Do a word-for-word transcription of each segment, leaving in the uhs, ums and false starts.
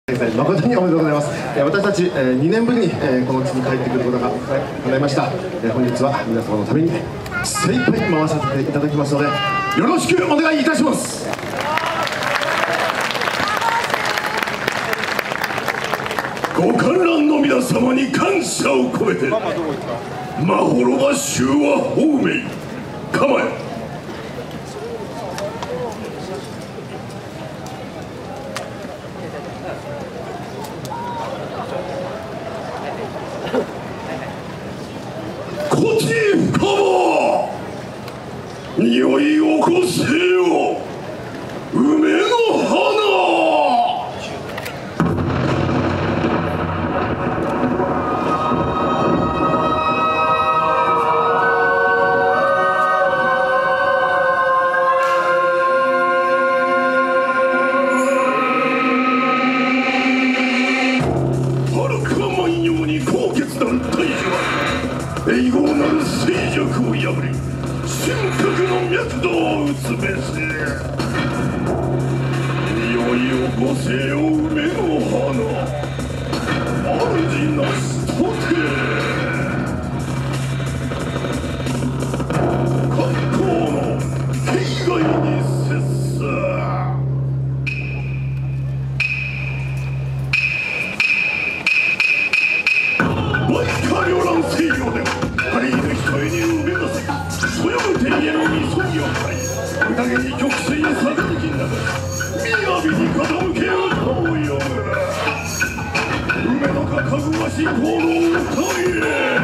誠におめでとうございます。私たちにねんぶりにこの地に帰ってくることが叶いました。本日は皆様のために精一杯回させていただきますので、よろしくお願いいたします。 ご観覧の皆様に感謝を込めて、まほろば衆は方面構え。こち深場、匂いをこせよ梅の花。栄光なる静寂を破り、深刻の脈動を打つべし。匂いをこせよ梅の花、主なしとて。観光の境外に接す。バイカ両乱西洋でパリーの控えに埋め出せ、そよぐ天へのみそぎを買い、宴に曲水にさびきながら雅に傾け歌を詠む。梅のかかぐわしこの歌へ。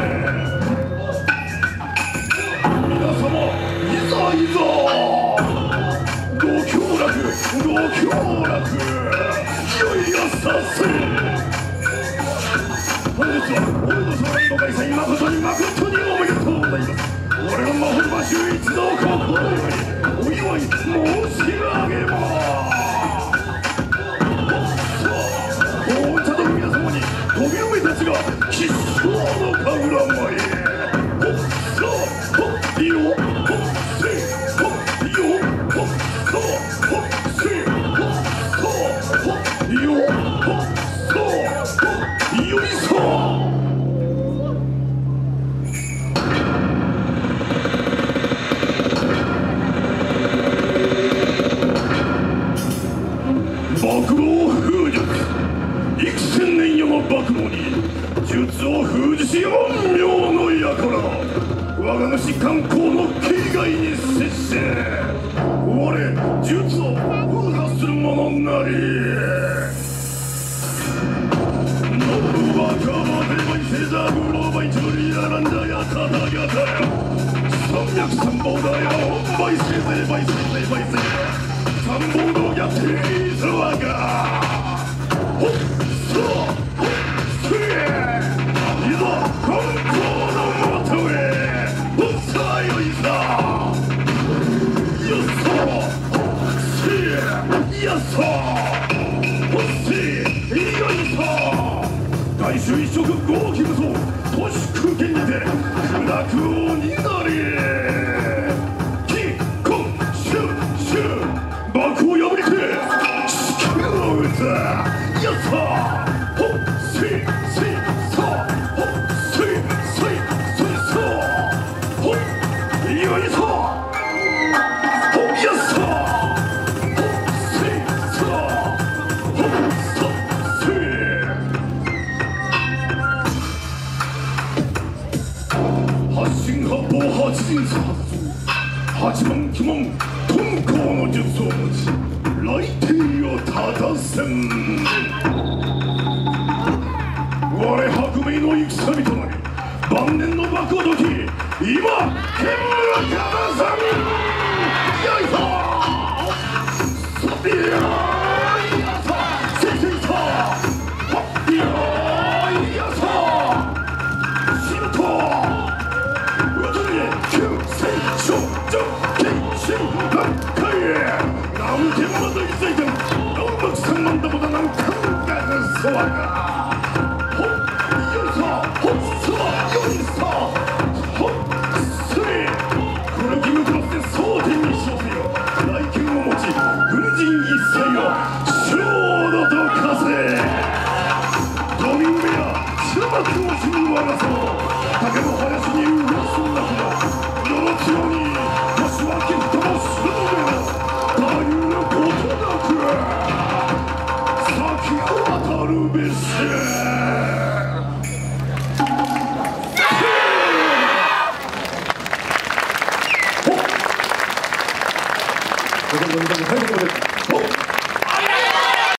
皆様いざいざ、ご協楽ご協楽、よいやさせ。本日は大御所のご開催誠に誠におめでとうございます。俺のまほろば衆一同心よりお祝い申し上げます。さあ、大茶の皆様に飛び梅たちが吉祥の神楽間へ。ほっさあ、ほっよほっせほっよほっさあ、ほっせほっさあ、ほっよほっさあ、ほっよいさあ。幕道風術、幾千年夜の幕道に術を封じし陰陽の輩、我が主観光の境外に接して我術を封破する者なり。ノブはカバデバイセザグロバイチョリアランジャヤタタガタヤ三百三宝だよバイセゼバイセゼバイセ三宝のやっていざわがほっさあほっせいざ観光の元へ。ほっさあよいさよっさほっせやっさほっせよいさ。大衆一色豪気武装都市空間にて苦楽王になれ。キッコンシュッシュッ幕を破りて地球を打つ。やったほっせいせいさほっせいせいせいさほっよいさほっやっさほっせいさほっさせい。八神八法八神差八万鬼門遁甲の術を持ち来帝を正せん。我白明の戦身となり晩年の幕を解き、今剣村かさんよいさそびやいやさせいせいさはっやいやさしろとうつり急戦勝上剣心南海へ南天までいついて四百三万玉だなんかんがるそわがほっよいさほっさよいさほっせい。古き向かって蒼天にしようせよ。来剣を持ち軍人一切を勝利と化せ。 を死に我がさ竹の林に動くそんな子世の強に年はきっともするのでたゆることなく先を渡るべしほっ